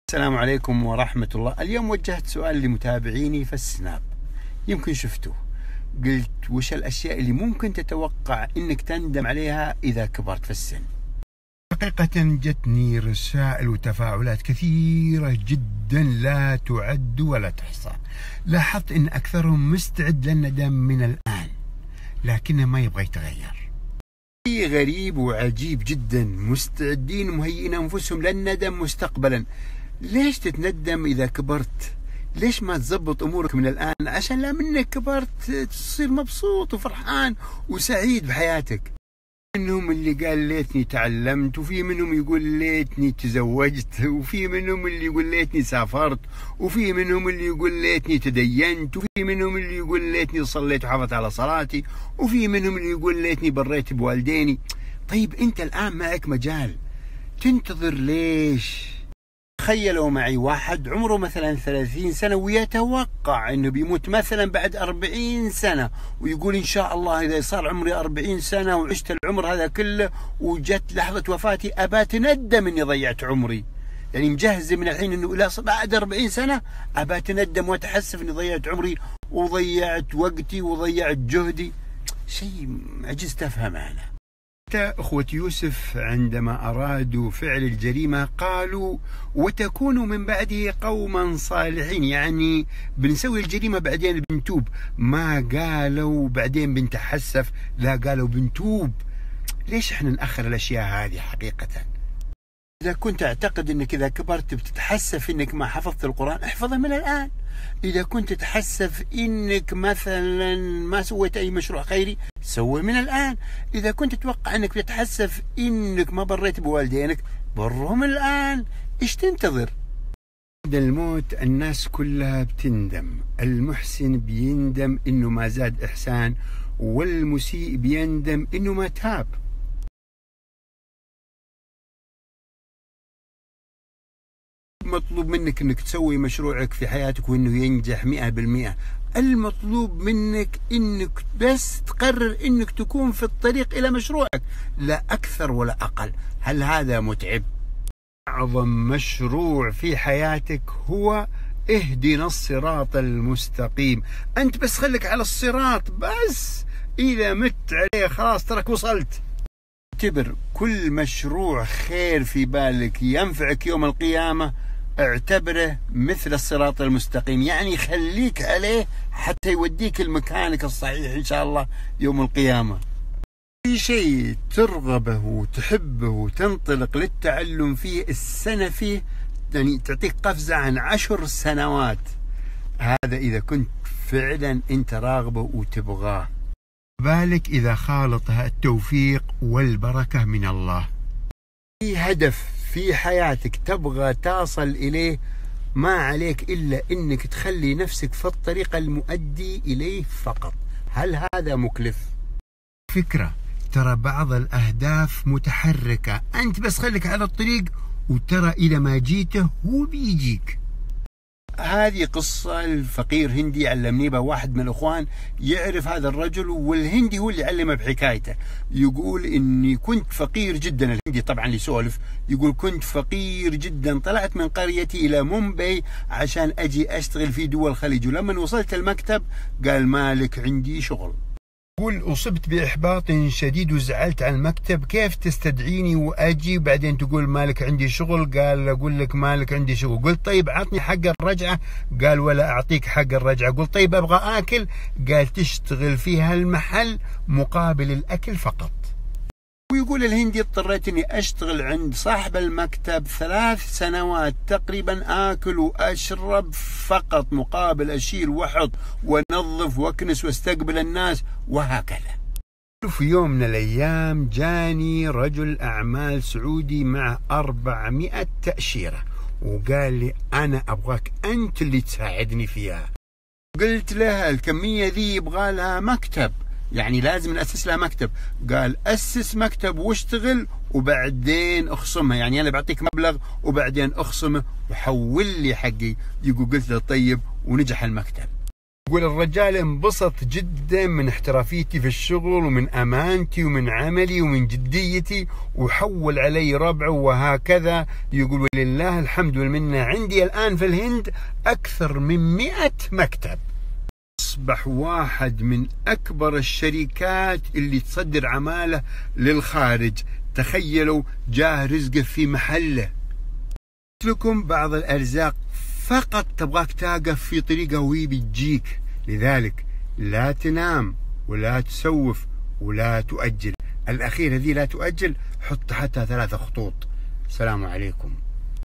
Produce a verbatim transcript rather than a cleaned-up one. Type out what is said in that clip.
السلام عليكم ورحمة الله. اليوم وجهت سؤال لمتابعيني في السناب، يمكن شفتوه. قلت وش الأشياء اللي ممكن تتوقع إنك تندم عليها إذا كبرت في السن؟ حقيقة جتني رسائل وتفاعلات كثيرة جدا لا تعد ولا تحصى. لاحظت إن أكثرهم مستعد للندم من الآن، لكنه ما يبغى يتغير. شيء غريب وعجيب جدا، مستعدين ومهيئين أنفسهم للندم مستقبلا. ليش تتندم إذا كبرت؟ ليش ما تزبط أمورك من الآن عشان لا منك كبرت تصير مبسوط وفرحان وسعيد بحياتك؟ منهم اللي قال ليتني تعلمت، وفي منهم يقول ليتني تزوجت، وفي منهم اللي يقول ليتني سافرت، وفي منهم اللي يقول ليتني تدينت، وفي منهم اللي يقول ليتني صليت وحافظت على صلاتي، وفي منهم اللي يقول ليتني بريت بوالديني. طيب أنت الآن معك مجال، تنتظر ليش؟ تخيلوا معي واحد عمره مثلا ثلاثين سنة ويتوقع انه بيموت مثلا بعد أربعين سنة، ويقول ان شاء الله اذا صار عمري أربعين سنة وعشت العمر هذا كله وجت لحظة وفاتي ابى اتندم اني ضيعت عمري. يعني مجهز من الحين انه لا بعد أربعين سنة ابى اتندم واتحسف اني ضيعت عمري وضيعت وقتي وضيعت جهدي. شيء عجزت افهمه انا. أخوة يوسف عندما أرادوا فعل الجريمة قالوا وتكونوا من بعده قوما صالحين، يعني بنسوي الجريمة بعدين بنتوب. ما قالوا بعدين بنتحسف، لا قالوا بنتوب. ليش احنا نأخر الأشياء هذه حقيقة؟ إذا كنت أعتقد أنك إذا كبرت بتتحسف أنك ما حفظت القرآن، احفظه من الآن. إذا كنت تتحسف أنك مثلا ما سويت أي مشروع خيري، سوي من الآن. إذا كنت تتوقع أنك بتتحسف أنك ما بريت بوالدينك، برهم الآن. إيش تنتظر؟ بعد الموت الناس كلها بتندم. المحسن بيندم أنه ما زاد إحسان، والمسيء بيندم أنه ما تاب. مطلوب منك انك تسوي مشروعك في حياتك وانه ينجح مئة بالمئة. المطلوب منك انك بس تقرر انك تكون في الطريق الى مشروعك، لا اكثر ولا اقل. هل هذا متعب؟ اعظم مشروع في حياتك هو اهدنا الصراط المستقيم. انت بس خليك على الصراط، بس اذا مت عليه خلاص ترك وصلت. اعتبر كل مشروع خير في بالك ينفعك يوم القيامة، اعتبره مثل الصراط المستقيم، يعني خليك عليه حتى يوديك لمكانك الصحيح إن شاء الله يوم القيامة. في شيء ترغبه وتحبه وتنطلق للتعلم فيه، السنة فيه يعني تعطيك قفزة عن عشر سنوات. هذا إذا كنت فعلا أنت راغبه وتبغاه. بالك إذا خالطها التوفيق والبركة من الله. في هدف في حياتك تبغى تصل إليه، ما عليك إلا إنك تخلي نفسك في الطريق المؤدي إليه فقط. هل هذا مكلف؟ فكرة، ترى بعض الأهداف متحركة، أنت بس خليك على الطريق وترى إذا ما جيته هو بيجيك. هذه قصة الفقير هندي علمني بها واحد من الأخوان يعرف هذا الرجل، والهندي هو اللي علمه بحكايته. يقول إني كنت فقير جدا، الهندي طبعا اللي يسولف، يقول كنت فقير جدا، طلعت من قريتي إلى مومباي عشان أجي أشتغل في دول الخليج، ولما وصلت المكتب قال مالك عندي شغل. يقول أصبت بإحباط شديد وزعلت على المكتب، كيف تستدعيني وأجي بعدين تقول مالك عندي شغل؟ قال أقول لك مالك عندي شغل. قلت طيب عطني حق الرجعة، قال ولا أعطيك حق الرجعة. قلت طيب أبغى آكل، قال تشتغل في هالمحل مقابل الأكل فقط. ويقول الهندي اضطريت اني اشتغل عند صاحب المكتب ثلاث سنوات تقريبا، اكل واشرب فقط مقابل اشيل واحط وانظف واكنس واستقبل الناس وهكذا. في يوم من الايام جاني رجل اعمال سعودي مع أربعمئة تأشيرة وقال لي انا ابغاك انت اللي تساعدني فيها. قلت له الكمية ذي يبغى لها مكتب، يعني لازم نأسس لها مكتب. قال أسس مكتب واشتغل وبعدين اخصمها، يعني أنا بعطيك مبلغ وبعدين اخصمه وحول لي حقي. يقول قلت له طيب، ونجح المكتب. يقول الرجال انبسط جدا من احترافيتي في الشغل ومن أمانتي ومن عملي ومن جديتي وحول علي ربعه وهكذا. يقول ولله الحمد والمنة عندي الآن في الهند أكثر من مئة مكتب. أصبح واحد من أكبر الشركات اللي تصدر عمالة للخارج. تخيلوا جاه رزقه في محله. لكم بعض الأرزاق فقط تبغاك تقف في طريقه وهي بتجيك، لذلك لا تنام ولا تسوف ولا تؤجل. الأخيرة ذي لا تؤجل، حط تحتها ثلاثة خطوط. السلام عليكم.